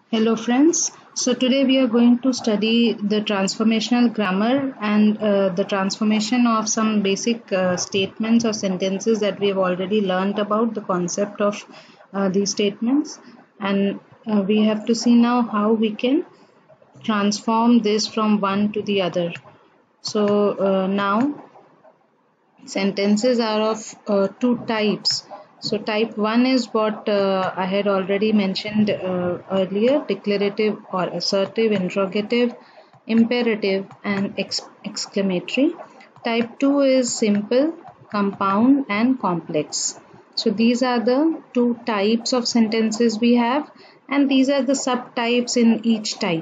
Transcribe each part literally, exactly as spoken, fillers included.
Hello friends. So today we are going to study the transformational grammar and uh, the transformation of some basic uh, statements or sentences that we have already learned about the concept of uh, these statements, and uh, we have to see now how we can transform this from one to the other. So uh, now sentences are of uh, two types. So type one is what uh, I had already mentioned uh, earlier: declarative or assertive, interrogative, imperative, and ex- exclamatory. Type two is simple, compound, and complex. So these are the two types of sentences we have, and these are the subtypes in each type.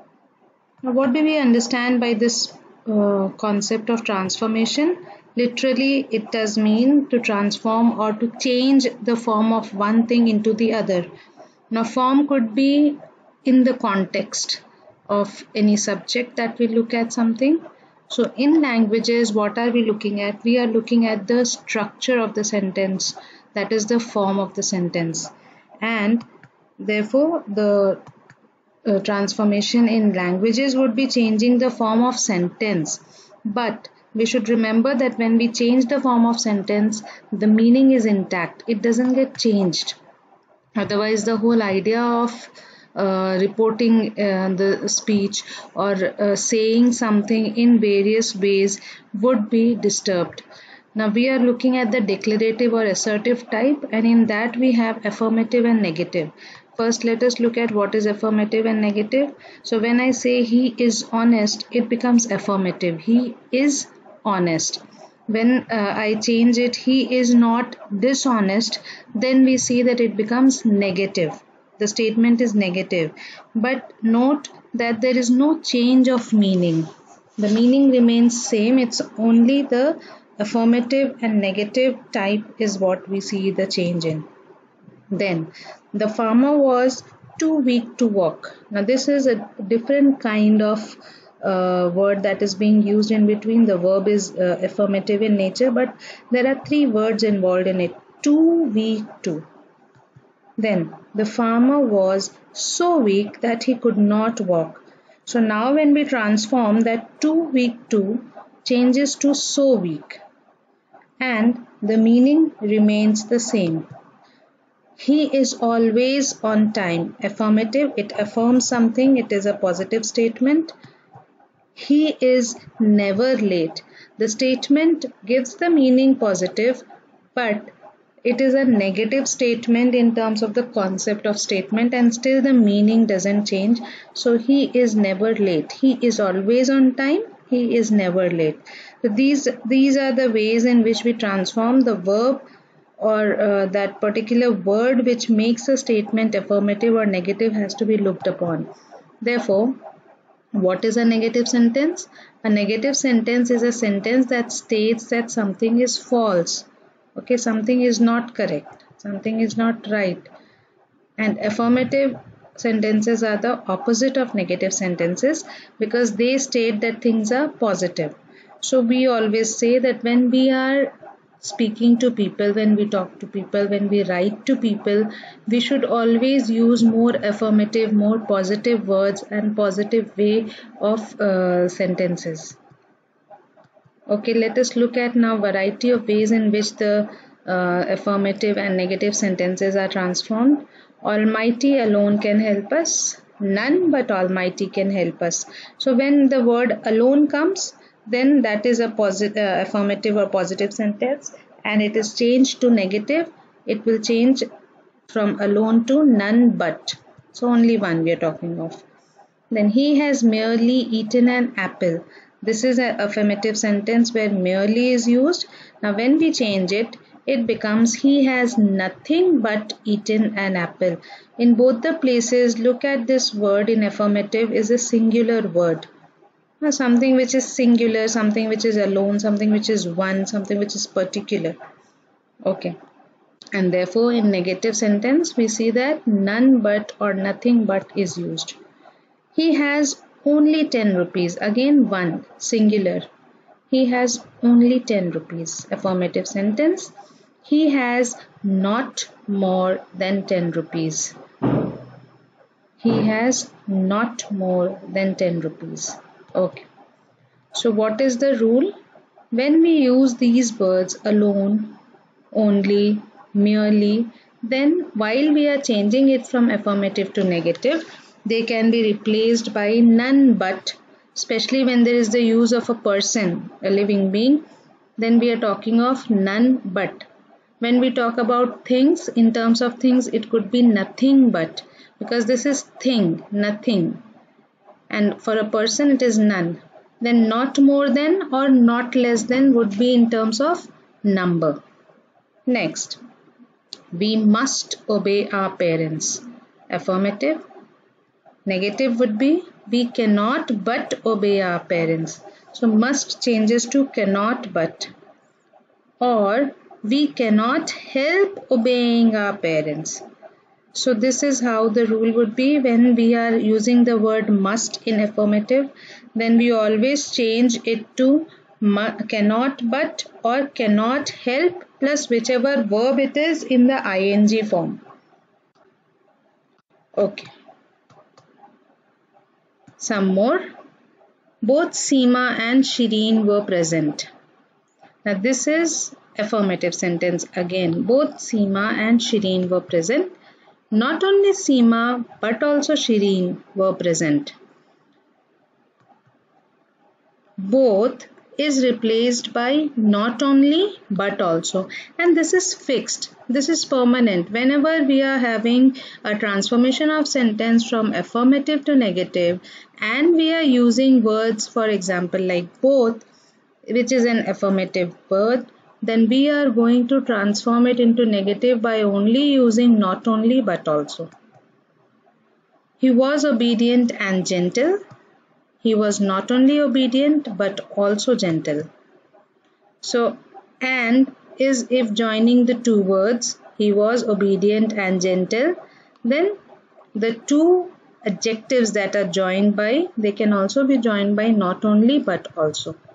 Now, what do we understand by this uh, concept of transformation? Literally, it does mean to transform or to change the form of one thing into the other. Now, form could be in the context of any subject that we look at something. So, in languages, what are we looking at? We are looking at the structure of the sentence, that is the form of the sentence. And therefore, the uh, transformation in languages would be changing the form of sentence, but we should remember that when we change the form of sentence, the meaning is intact, it doesn't get changed. Otherwise the whole idea of uh, reporting uh, the speech or uh, saying something in various ways would be disturbed. Now we are looking at the declarative or assertive type, and in that we have affirmative and negative. First, let us look at what is affirmative and negative. So when I say he is honest, it becomes affirmative. He is honest. When uh, I change it, he is not dishonest, then we see that it becomes negative. The statement is negative. But note that there is no change of meaning. The meaning remains same. It's only the affirmative and negative type is what we see the change in. Then the farmer was too weak to walk. Now this is a different kind of uh, word that is being used in between. The verb is uh, affirmative in nature, but there are three words involved in it. Too weak to. Then the farmer was so weak that he could not walk. So now when we transform that too weak to changes to so weak, and the meaning remains the same. He is always on time. Affirmative, it affirms something, it is a positive statement. He is never late. The statement gives the meaning positive, but it is a negative statement in terms of the concept of statement, and still the meaning doesn't change. So he is never late. He is always on time. He is never late. So these these are the ways in which we transform the verb or uh, that particular word which makes a statement affirmative or negative has to be looked upon. Therefore, what is a negative sentence? A negative sentence is a sentence that states that something is false. Okay, something is not correct, something is not right. And affirmative sentences are the opposite of negative sentences because they state that things are positive. So we always say that when we are speaking to people, when we talk to people, when we write to people, we should always use more affirmative, more positive words and positive way of uh, sentences. Okay, let us look at now variety of ways in which the uh, affirmative and negative sentences are transformed. Almighty alone can help us. None but Almighty can help us. So when the word alone comes, then that is a positive, uh, affirmative or positive sentence, and it is changed to negative. It will change from alone to none but. So only one we are talking of. Then he has merely eaten an apple. This is an affirmative sentence where merely is used. Now when we change it, it becomes he has nothing but eaten an apple. In both the places, look at this word in affirmative is a singular word. Now, something which is singular, something which is alone, something which is one, something which is particular. Okay. And therefore in negative sentence, we see that none but or nothing but is used. He has only ten rupees. Again one, singular. He has only ten rupees. Affirmative sentence. He has not more than ten rupees. He has not more than ten rupees. Okay. So what is the rule? When we use these words alone, only, merely, then while we are changing it from affirmative to negative, they can be replaced by none but, especially when there is the use of a person, a living being, then we are talking of none but. When we talk about things, in terms of things, it could be nothing but, because this is thing, nothing, and for a person it is none. Then not more than or not less than would be in terms of number. Next, we must obey our parents. Affirmative. Negative would be we cannot but obey our parents. So must changes to cannot but. Or we cannot help obeying our parents. So this is how the rule would be when we are using the word must in affirmative. Then we always change it to cannot but or cannot help plus whichever verb it is in the ing form. Okay. Some more. Both Seema and Shireen were present. Now this is affirmative sentence again. Both Seema and Shireen were present. Not only Seema but also Shireen were present. Both is replaced by not only but also, and this is fixed, this is permanent. Whenever we are having a transformation of sentence from affirmative to negative and we are using words, for example like both, which is an affirmative word, then we are going to transform it into negative by only using not only but also. He was obedient and gentle. He was not only obedient but also gentle. So and is if joining the two words, he was obedient and gentle, then the two adjectives that are joined by, they can also be joined by not only but also.